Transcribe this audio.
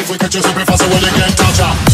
if we catch you slipping fast, well you can't touch ya.